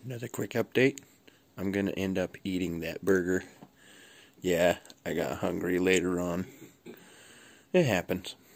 Another quick update. I'm going to end up eating that burger. Yeah, I got hungry later on. It happens.